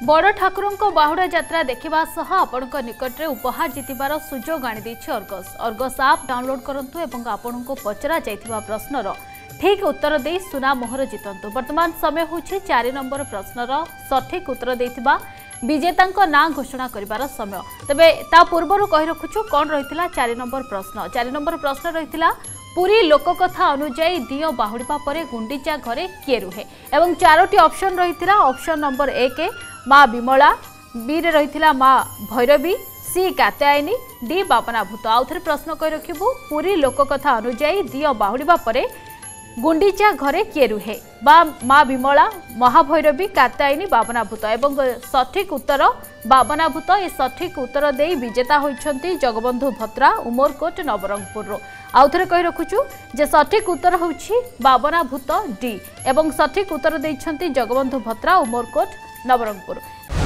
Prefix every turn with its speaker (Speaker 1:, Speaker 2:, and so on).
Speaker 1: बड़ ठाकुर बाहुड़ा यात्रा देखा सह आपण निकट में उपहार जितबार सुजोग आनी अर्गस। अर्गस आप डाउनलोड करंतु एवं आपण को पचरा जाइथिबा प्रश्नर ठीक उत्तर दे सुना मोहर जितंतु। वर्तमान समय होछि 4 नंबर प्रश्नर सठिक उत्तर देथिबा विजेता ना घोषणा करिबार समय। तबे ता पूर्वरु कहि रखुछु कोन रहितला 4 नंबर प्रश्न। 4 नंबर प्रश्न रहितला पुरी लोककथा अनुଯାୟୀ दियो बाहुड़िबा परे गुंडीचा घरे किए रुहे एवं 4टी ऑप्शन रहितला। ऑप्शन नंबर 1 माँ विमला, बी रे रहितला माँ भैरवी, सी कात्यायनी, डी बापनाभूत। आउ थे प्रश्न कहि रखिबु पुरी लोककथा अनुଯାୟୀ दियो बाहुड़िबा परे गुंडीचा घरे किए रुहे बा माँ विमला, महाभैरवी, कात्यायनी, बाबनाभूत एवं सठिक उत्तर बाबनाभूत। ये सठिक उत्तर दे विजेता होइछंती जगबंधु भत्रा उमरकोट नवरंगपुर। आउ थे कहि रखुछु जे सठिक उत्तर होछि बाबनाभूत डी एवं सठिक उत्तर दैछंती जगबंधु भत्रा उमरकोट नवरंगपुर।